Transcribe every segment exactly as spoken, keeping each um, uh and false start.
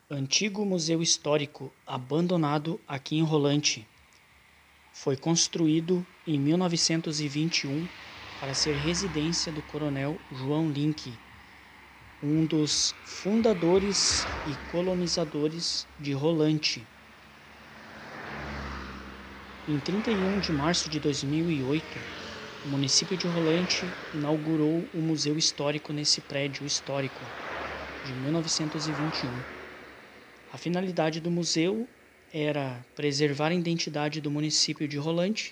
Antigo museu histórico abandonado aqui em Rolante. Foi construído em mil novecentos e vinte e um para ser residência do coronel João Link, um dos fundadores e colonizadores de Rolante. Em trinta e um de março de dois mil e oito, o município de Rolante inaugurou o Museu Histórico nesse prédio histórico de mil novecentos e vinte e um. A finalidade do museu era preservar a identidade do município de Rolante,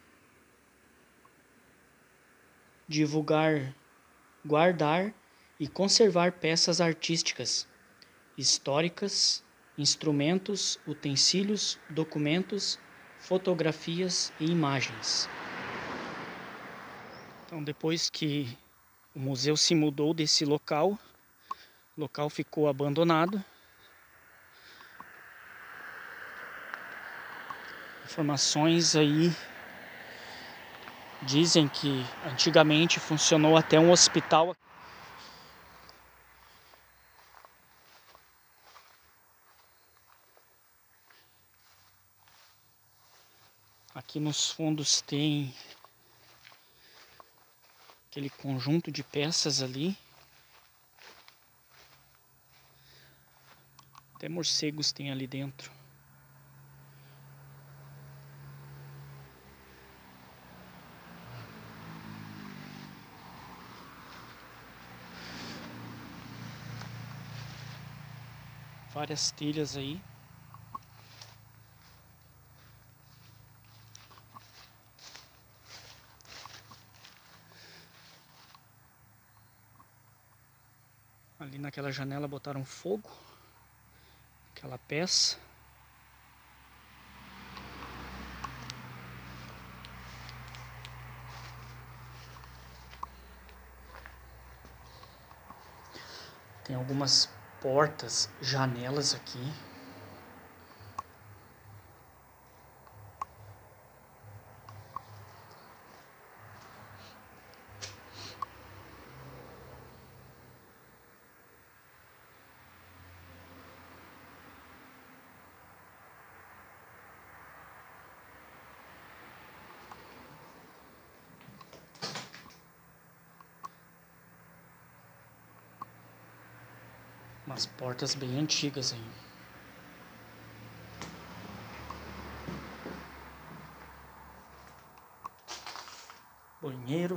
divulgar, guardar e conservar peças artísticas, históricas, instrumentos, utensílios, documentos, fotografias e imagens. Então, depois que o museu se mudou desse local, o local ficou abandonado. Informações aí dizem que antigamente funcionou até um hospital. Aqui nos fundos tem aquele conjunto de peças ali. Até morcegos tem ali dentro. Várias telhas aí. Ali naquela janela botaram fogo. Aquela peça. Tem algumas portas, janelas aqui. Umas portas bem antigas aí. Banheiro.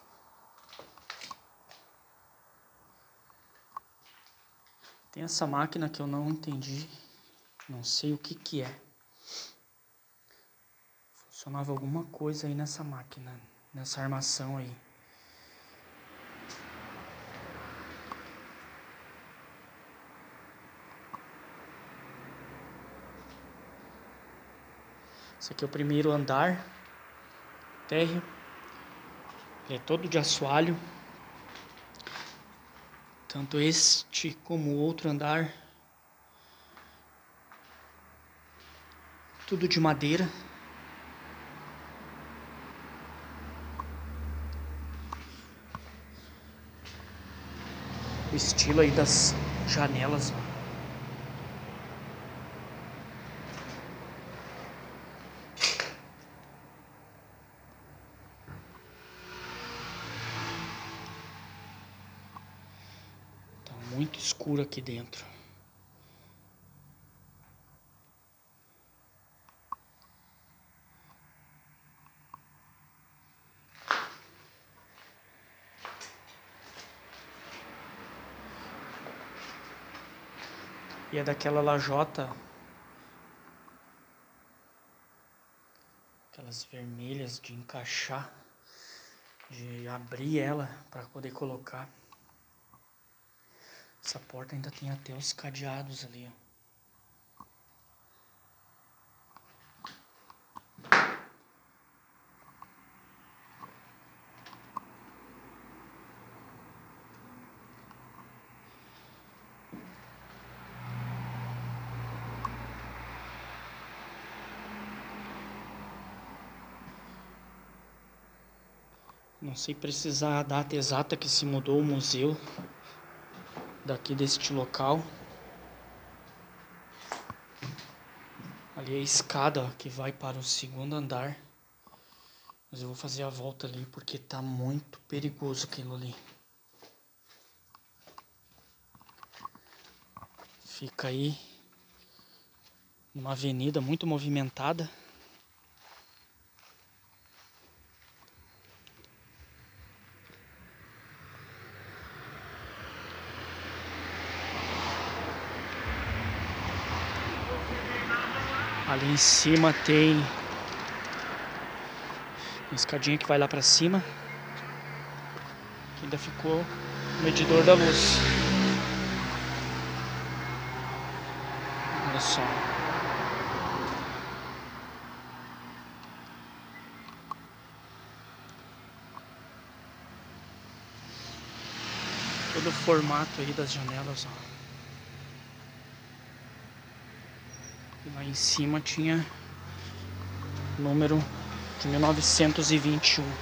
Tem essa máquina que eu não entendi. Não sei o que que é. Funcionava alguma coisa aí nessa máquina. Nessa armação aí. Esse aqui é o primeiro andar, térreo, ele é todo de assoalho, tanto este como o outro andar, tudo de madeira. O estilo aí das janelas, ó. Muito escuro aqui dentro. E é daquela lajota, aquelas vermelhas de encaixar, de abrir ela para poder colocar. Essa porta ainda tem até os cadeados ali, ó. Não sei precisar a data exata que se mudou o museu daqui deste local. Ali é a escada, ó, que vai para o segundo andar. Mas eu vou fazer a volta ali porque tá muito perigoso aquilo ali. Fica aí numa avenida muito movimentada. Ali em cima tem uma escadinha que vai lá pra cima. Que ainda ficou o medidor da luz. Olha só. Todo o formato aí das janelas, ó. E lá em cima tinha o número de mil novecentos e vinte e um.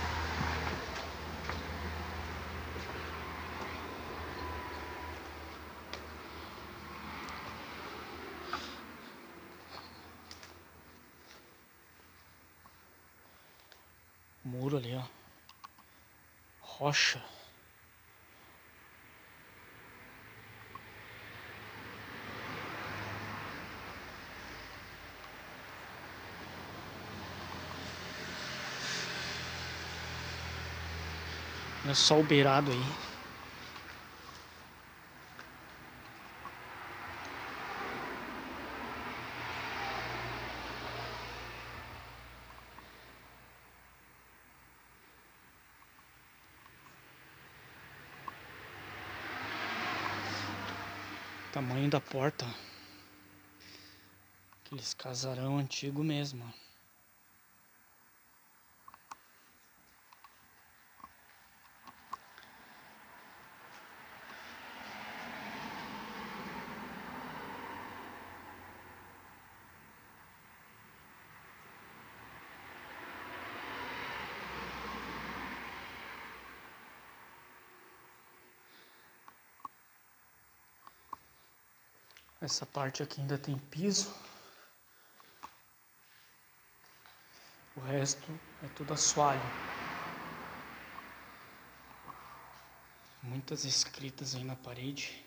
Muro ali, ó. Rocha. Olha só o beirado aí. Tamanho da porta. Aqueles casarão antigo mesmo. Essa parte aqui ainda tem piso. O resto é tudo assoalho. Muitas escritas aí na parede.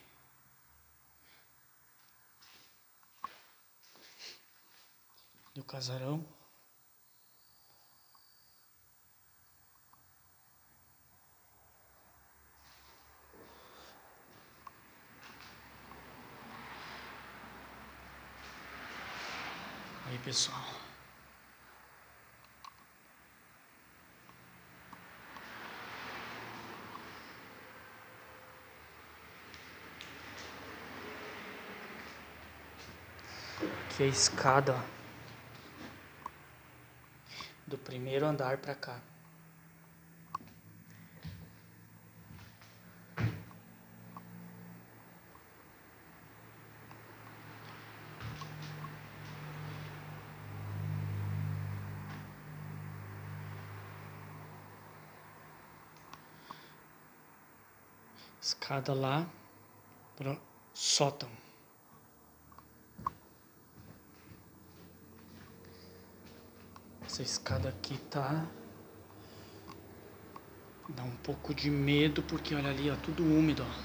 E o casarão. Aí, pessoal. Aqui é a escada do primeiro andar pra cá. Escada lá pro sótão. Essa escada aqui tá... dá um pouco de medo porque olha ali, ó, tudo úmido, ó.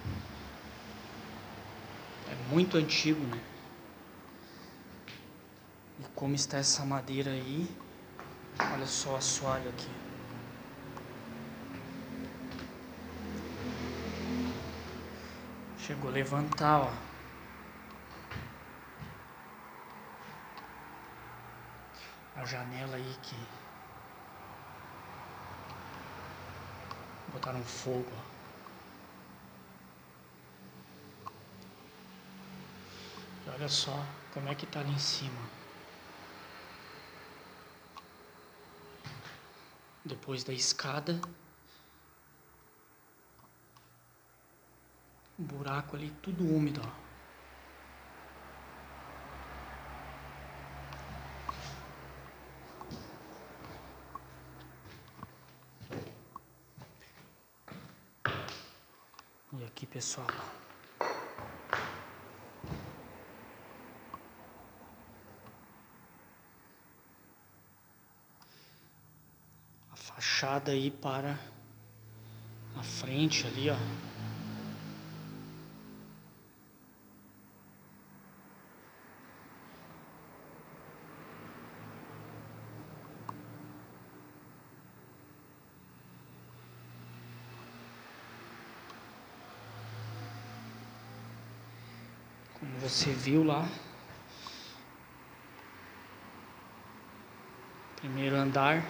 É muito antigo, né? E como está essa madeira aí. Olha só o assoalho aqui. Chegou a levantar, ó. A janela aí que botaram fogo, ó. E olha só como é que tá ali em cima. Depois da escada, um buraco ali, tudo úmido, ó. E aqui, pessoal, fachada aí para a frente ali, ó. Como você viu lá, primeiro andar,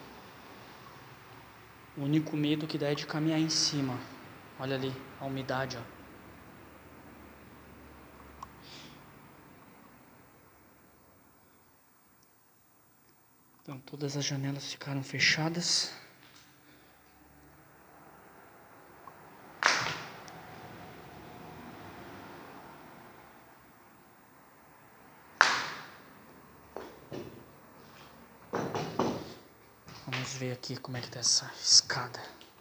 o único medo que dá é de caminhar em cima. Olha ali a umidade, ó. Então todas as janelas ficaram fechadas. Vamos ver aqui como é que tá essa escada.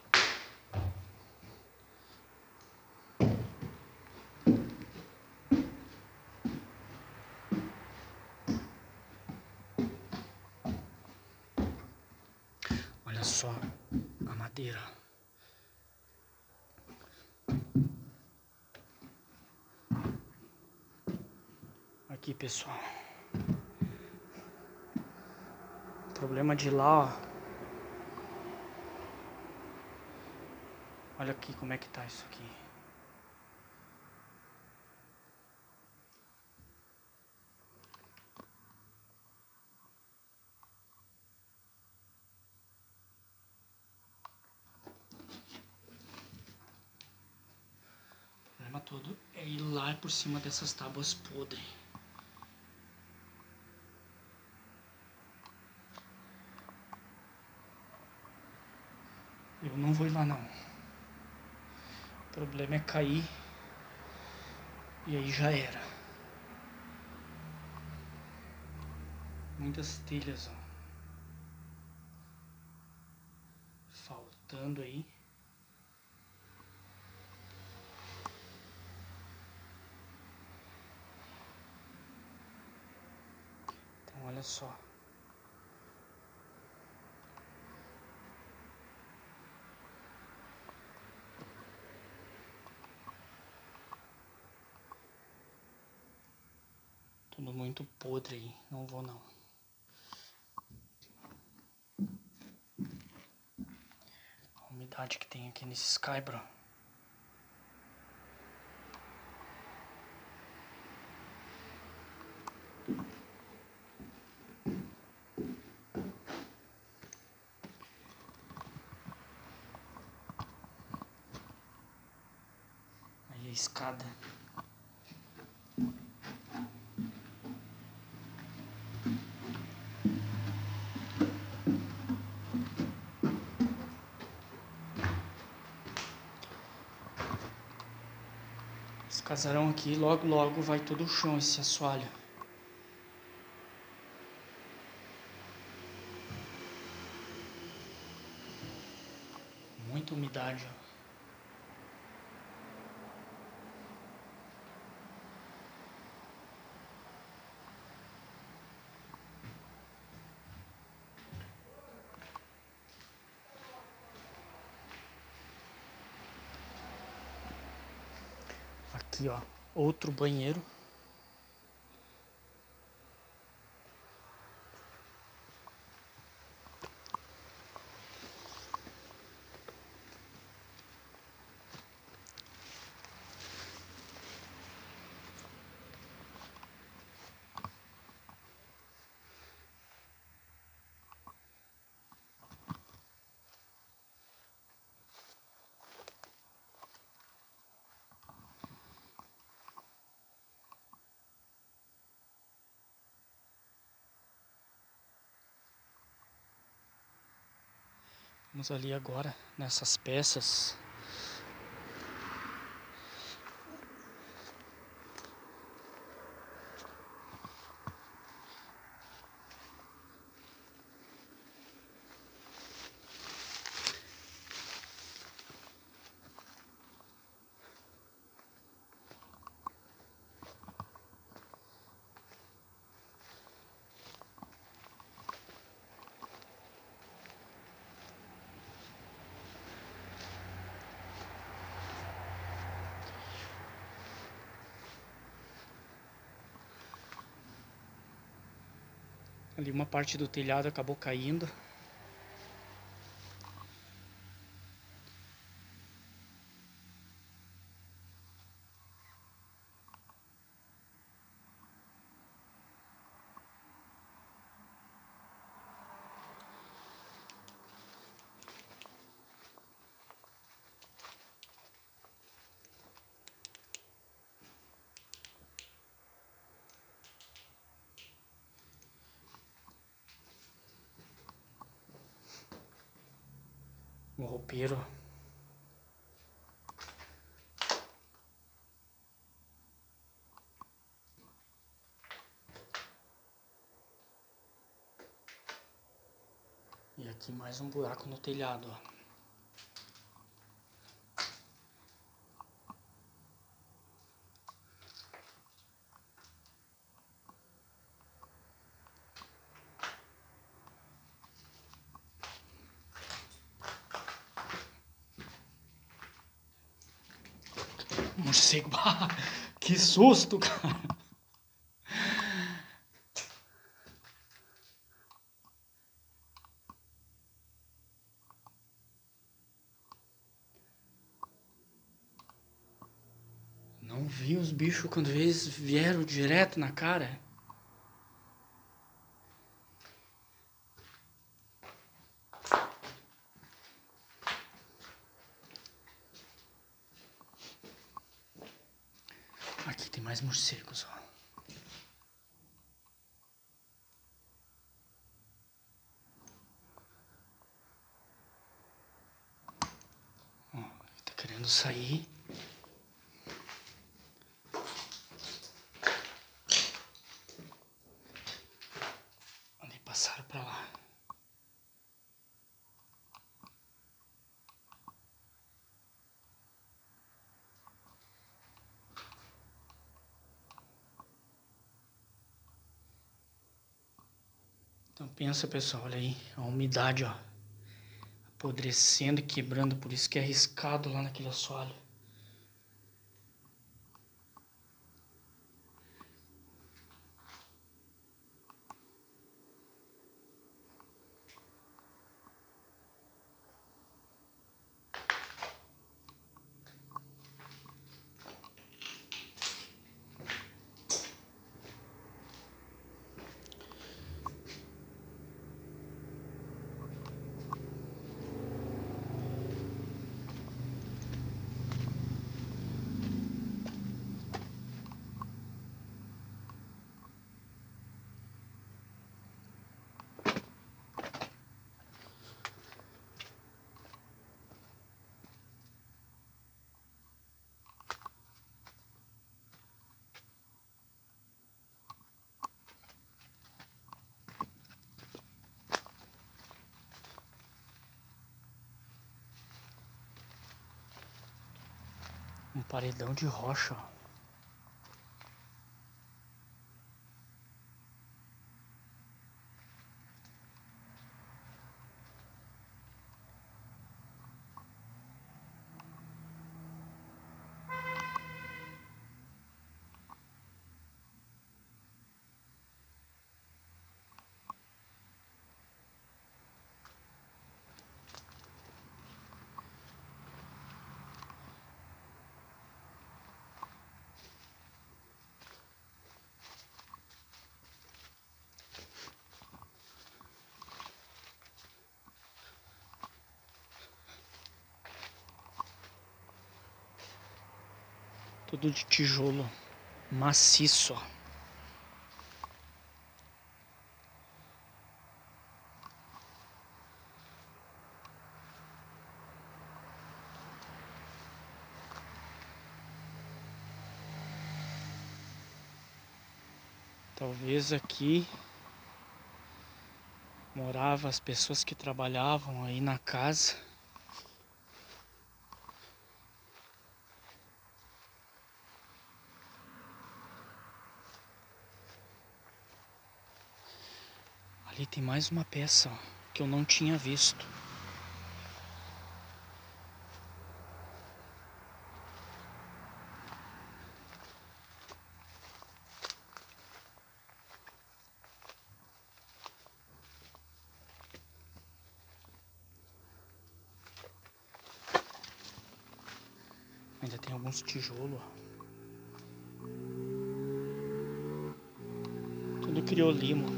Olha só a madeira. Aqui, pessoal. O problema de lá, ó. Olha aqui como é que tá isso aqui. O problema todo é ir lá por cima dessas tábuas podres. Eu não vou ir lá não. O problema é cair. E aí já era. Muitas telhas, ó. Faltando aí. Então olha só. Tudo muito podre aí. Não vou não. A umidade que tem aqui nesse skybro. Aí a escada. Esse casarão aqui, logo logo vai todo o chão esse assoalho. Muita umidade, ó. Aqui, ó, outro banheiro. Vamos ali agora, nessas peças. Ali uma parte do telhado acabou caindo. O roupeiro. E aqui mais um buraco no telhado, ó. Morcego, que susto, cara. Não vi os bichos quando eles vieram direto na cara. Aqui tem mais morcegos, ó. Ó, tá querendo sair. Ali passaram pra lá. Então pensa, pessoal, olha aí, a umidade, ó, apodrecendo e quebrando, por isso que é arriscado lá naquele assoalho. Um paredão de rocha, ó. Tudo de tijolo maciço, ó. Talvez aqui moravam as pessoas que trabalhavam aí na casa. Ali tem mais uma peça, ó, que eu não tinha visto. Ainda tem alguns tijolos, ó. Tudo criolimo.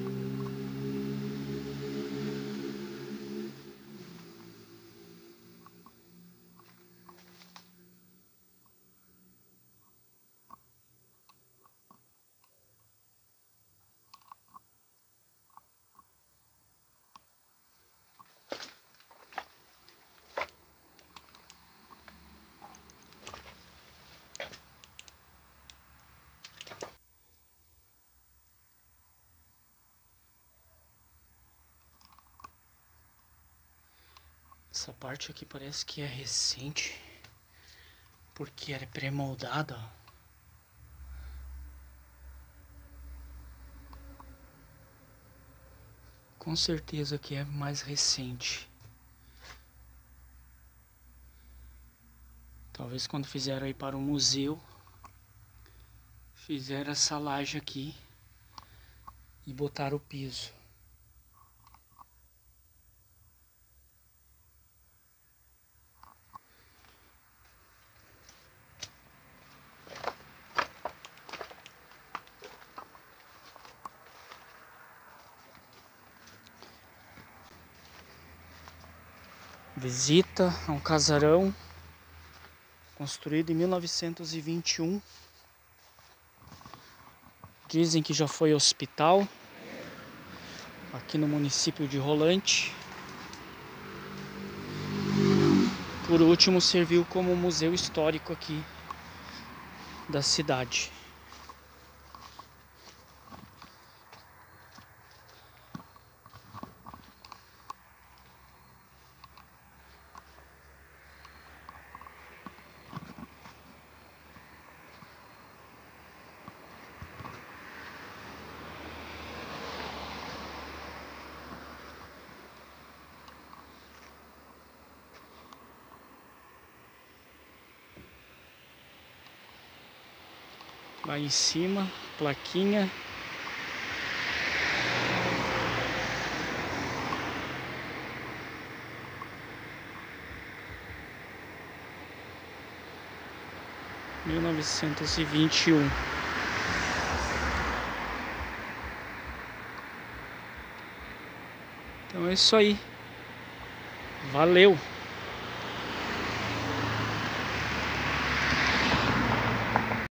Essa parte aqui parece que é recente, porque ela é pré-moldada, ó. Com certeza que é mais recente. Talvez quando fizeram aí para o museu, fizeram essa laje aqui e botaram o piso. Visita a um casarão construído em mil novecentos e vinte e um. Dizem que já foi hospital aqui no município de Rolante. Por último, serviu como museu histórico aqui da cidade. Lá em cima, plaquinha. mil novecentos e vinte e um. Então é isso aí. Valeu!